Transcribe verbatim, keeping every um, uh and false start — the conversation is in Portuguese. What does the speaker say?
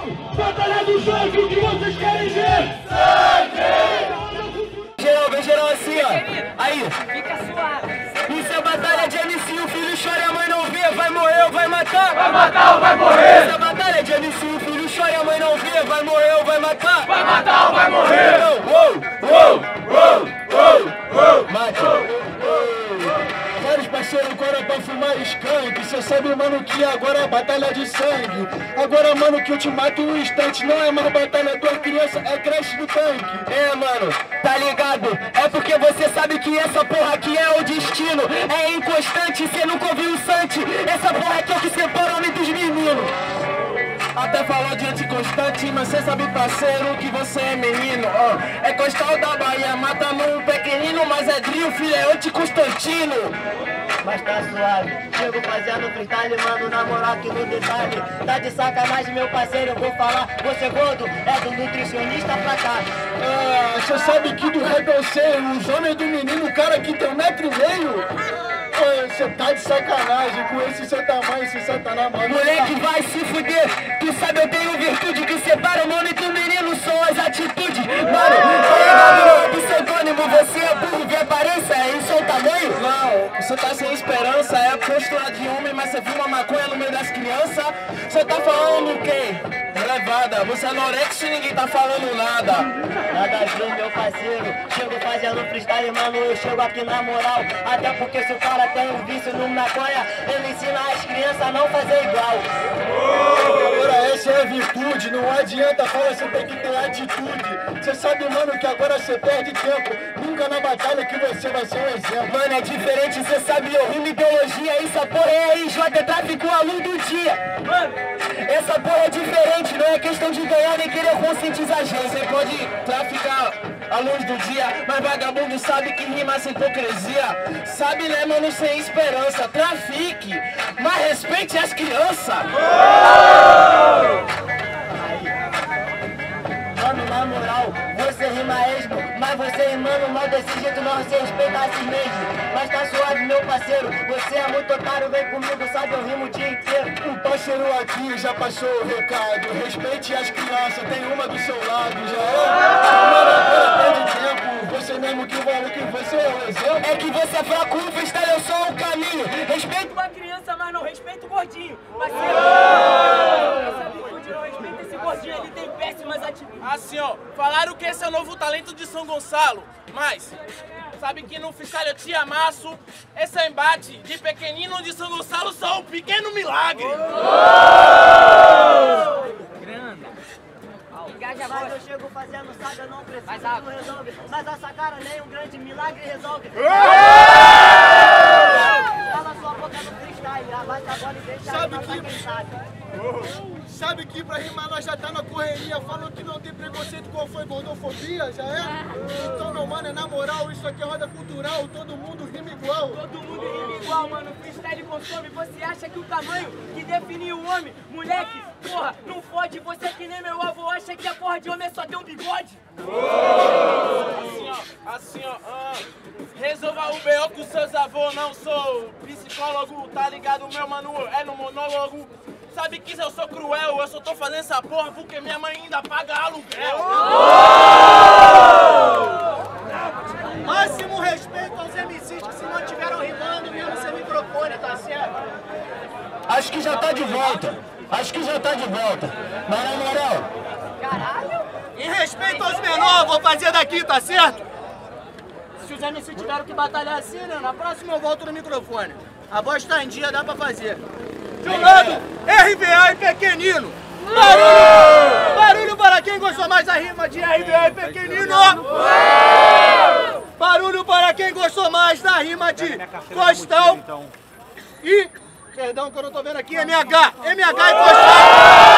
Batalha do sangue, o que vocês querem ver? Sangue! Geral, vem geral assim, ó. Aí. Fica suave. Isso é batalha de M C, o filho chora e a mãe não vê. Vai morrer ou vai matar? Vai matar ou vai morrer? Isso é batalha de M C, o filho chora e a mãe não vê. Vai morrer ou vai matar? Vai matar ou vai morrer? Uou, uou, uou, uou, uou. Mate. Vários parceiros agora pra fumar skunk. Cê sabe, mano, que agora é batalha de sangue. Agora, mano, que eu te mato um instante. Não é mais batalha de uma criança, é crash do tanque. É, mano, tá ligado? É porque você sabe que essa porra aqui é o destino. É inconstante, cê nunca ouviu o Sante. Essa porra aqui é o que separa o homem dos meninos. Até falou de anticonstante, mas cê sabe, parceiro, que você é menino, ó. É Costal da Bahia, matando um pequenino, mas é Drio, filho, é anticonstantino. Mas tá suave, chego fazendo freestyle, mano, na moral aqui no detalhe. Tá de sacanagem, meu parceiro, eu vou falar. Você gordo, é do nutricionista pra cá. Ah, cê sabe que do rap eu sei, os homens do menino, o cara que tem um metro e meio. Você tá de sacanagem com esse seu tamanho, esse satanás, mano. Moleque, vai se fuder. Tu sabe, eu tenho virtude que separa o homem do menino, são as atitudes. Mano, tá ligado no pseudônimo, você é burro de aparência, é em seu tamanho? Não, você tá sem esperança, é postura de homem, mas você fuma maconha no meio das crianças. Você tá falando o quê? Relevada, você é anorexia e ninguém tá falando nada. Nada a ver, meu parceiro, chego fazendo freestyle, mano, eu chego aqui na moral. Até porque se o cara tem um vício no maconha, ele ensina as crianças a não fazer igual. Agora essa é a virtude, não adianta falar, você tem que ter atitude. Você sabe, mano, que agora você perde tempo. Nunca na batalha que você vai ser um exemplo. Mano, é diferente, você sabe, eu rimo ideologia. Essa porra é R J, é tráfico à luz do dia. Mano, essa porra é diferente, não é questão de ganhar nem querer conscientizar a gente. Você pode traficar à luz do dia, mas vagabundo sabe que rima sem hipocrisia. Sabe, né, mano, sem esperança. Trafique, mas respeite as crianças. Mano, na moral, você rima esmo, mas você rimando mal desse jeito não se respeita a si mesmo. Mas tá suave, meu parceiro, você é muito otário, vem comigo, sabe, eu rimo o dia inteiro. O parceiro aqui já passou o recado, respeite as crianças, tem uma do seu lado, já é? Mano, agora perde tempo, você mesmo que vale que você é o exemplo. É que você é fraco, o freestyle, eu sou o caminho. Respeito Uma criança, mas não respeita o gordinho. Parceiro, essa atitude não respeita esse gordinho, ele tem péssimas atitudes. Assim, ó, falaram que esse é o novo talento de São Gonçalo, mas sabe que no freestyle eu te amasso. Esse é embate de pequenino de São Gonçalo, só um pequeno milagre. Engaja a Mas voz. eu chego fazendo, sabe, eu não preciso, Mais não água. resolve. Mas essa cara nem um grande milagre resolve. Cala sua boca no freestyle, abaixa a bola e deixa Sabe aí, que- quem sabe. Sabe que pra rimar nós já tá na correria. Falam que não tem preconceito, qual foi gordofobia, já é? Então, meu mano, é na moral, isso aqui é roda cultural, todo mundo rima igual. Todo mundo rima igual, mano. Freestyle consome. Você acha que o tamanho que define o homem, moleque, porra, não fode. Você que nem meu avô acha que a porra de homem é só ter um bigode. Assim, ó, assim, ó, ah, resolva o B O com seus avôs, não sou psicólogo, tá ligado? Meu mano é no monólogo. Sabe que eu sou cruel, eu só tô fazendo essa porra porque minha mãe ainda paga aluguel. Máximo respeito aos M Cs que se mantiveram rimando mesmo sem microfone, tá certo? Acho que já tá de volta, acho que já tá de volta. Mas na moral, Caralho. Em respeito aos menores, vou fazer daqui, tá certo? Se os M Cs tiveram que batalhar assim, né? Na próxima eu volto no microfone. A voz tá em dia, dá pra fazer. De um lado, R V A e pequenino. Barulho! Barulho para quem gostou mais da rima de R V A e pequenino. Barulho para quem gostou mais da rima de Costal e... Perdão que eu não tô vendo aqui, M H. M H e Costal.